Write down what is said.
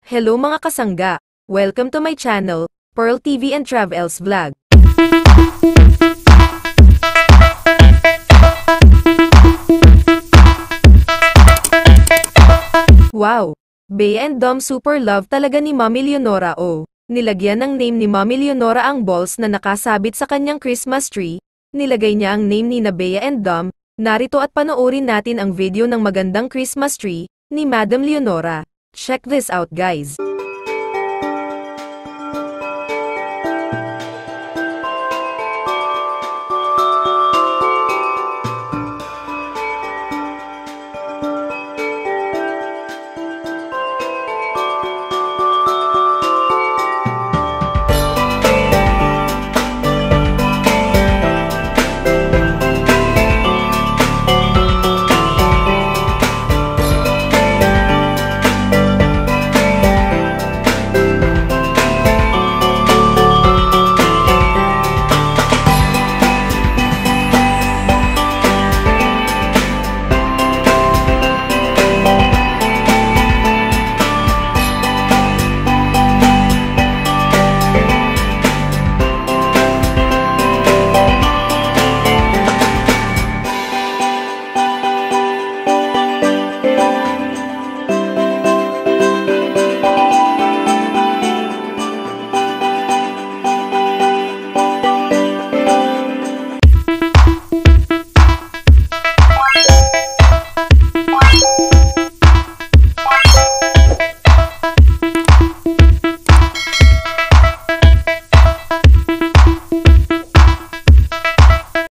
Hello mga kasangga! Welcome to my channel, Pearl TV and Travels Vlog. Wow! BeaDom super love talaga ni Mommy Leonora o. Nilagyan ng name ni Mommy Leonora ang balls na nakasabit sa kanyang Christmas tree. Nilagay niya ang name ni BeaDom. Narito at panoorin natin ang video ng magandang Christmas tree ni Madam Leonora. Check this out guys.